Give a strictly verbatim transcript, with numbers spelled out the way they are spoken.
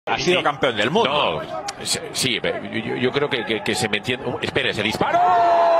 Ha sido campeón del mundo. No, sí, yo, yo creo que, que, que se me entiende. Espera, ese disparo.